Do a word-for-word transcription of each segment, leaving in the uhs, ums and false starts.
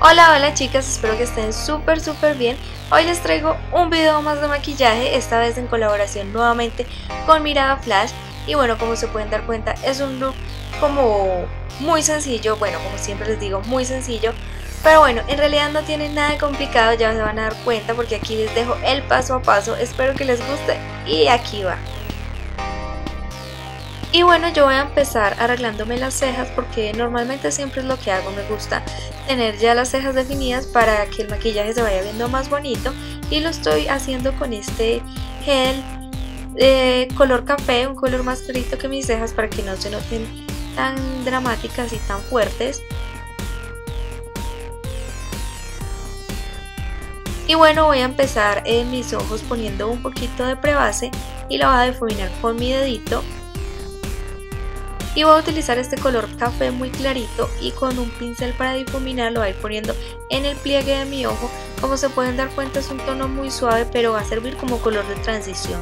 Hola, hola chicas, espero que estén súper súper bien. Hoy les traigo un video más de maquillaje, esta vez en colaboración nuevamente con Mirada Flash. Y bueno, como se pueden dar cuenta, es un look como muy sencillo, bueno, como siempre les digo, muy sencillo. Pero bueno, en realidad no tiene nada de complicado, ya se van a dar cuenta porque aquí les dejo el paso a paso. Espero que les guste y aquí va. Y bueno, yo voy a empezar arreglándome las cejas porque normalmente siempre es lo que hago. Me gusta tener ya las cejas definidas para que el maquillaje se vaya viendo más bonito. Y lo estoy haciendo con este gel de color café, un color más clarito que mis cejas para que no se noten tan dramáticas y tan fuertes. Y bueno, voy a empezar en mis ojos poniendo un poquito de prebase y lo voy a difuminar con mi dedito. Y voy a utilizar este color café muy clarito y con un pincel para difuminar lo voy a ir poniendo en el pliegue de mi ojo. Como se pueden dar cuenta, es un tono muy suave, pero va a servir como color de transición.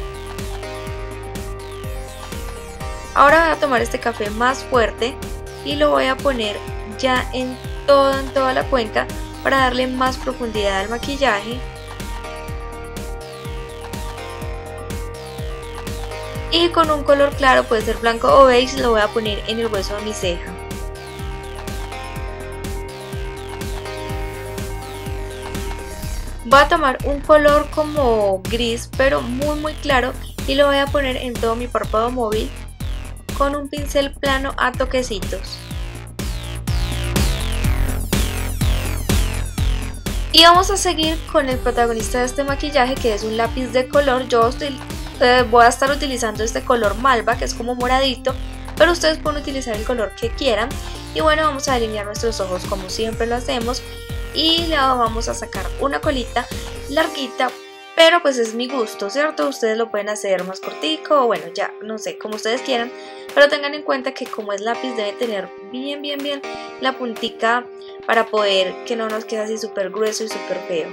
Ahora voy a tomar este café más fuerte y lo voy a poner ya en, todo, en toda la cuenca para darle más profundidad al maquillaje. Y con un color claro, puede ser blanco o beige, lo voy a poner en el hueso de mi ceja. Voy a tomar un color como gris, pero muy muy claro, y lo voy a poner en todo mi párpado móvil con un pincel plano a toquecitos. Y vamos a seguir con el protagonista de este maquillaje, que es un lápiz de color. Yo estoy voy a estar utilizando este color malva, que es como moradito, pero ustedes pueden utilizar el color que quieran. Y bueno, vamos a delinear nuestros ojos como siempre lo hacemos y le vamos a sacar una colita larguita, pero pues es mi gusto, ¿cierto? Ustedes lo pueden hacer más cortico o bueno, ya no sé, como ustedes quieran, pero tengan en cuenta que como es lápiz debe tener bien bien bien la puntica para poder que no nos quede así súper grueso y súper feo.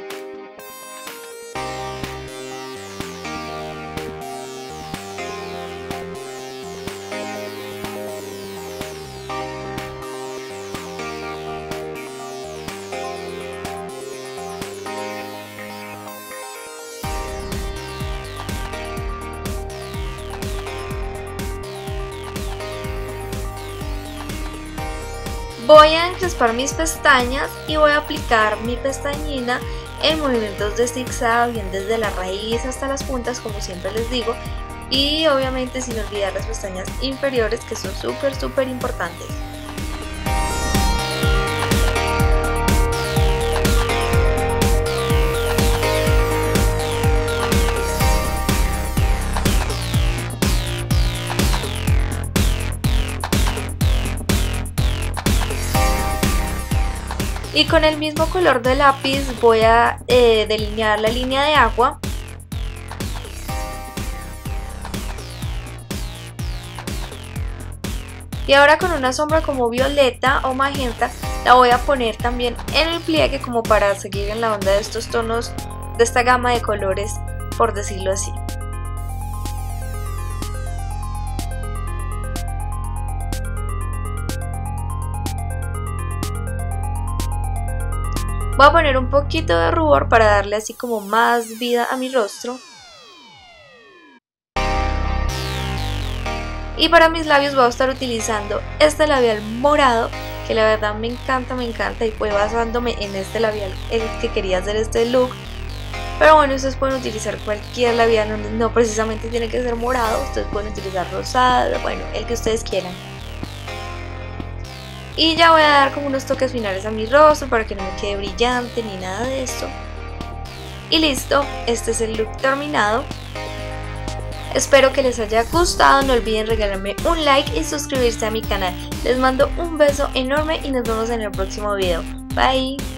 Voy a encrespar mis pestañas y voy a aplicar mi pestañina en movimientos de zigzag, bien desde la raíz hasta las puntas, como siempre les digo, y obviamente sin olvidar las pestañas inferiores, que son súper súper importantes. Y con el mismo color de lápiz voy a eh, delinear la línea de agua. Y ahora con una sombra como violeta o magenta la voy a poner también en el pliegue, como para seguir en la onda de estos tonos, de esta gama de colores, por decirlo así. Voy a poner un poquito de rubor para darle así como más vida a mi rostro. Y para mis labios voy a estar utilizando este labial morado, que la verdad me encanta, me encanta. Y voy basándome en este labial, el que quería hacer este look. Pero bueno, ustedes pueden utilizar cualquier labial, no, no precisamente tiene que ser morado. Ustedes pueden utilizar rosado, bueno, el que ustedes quieran. Y ya voy a dar como unos toques finales a mi rostro para que no me quede brillante ni nada de esto. Y listo, este es el look terminado. Espero que les haya gustado, no olviden regalarme un like y suscribirse a mi canal. Les mando un beso enorme y nos vemos en el próximo video. Bye.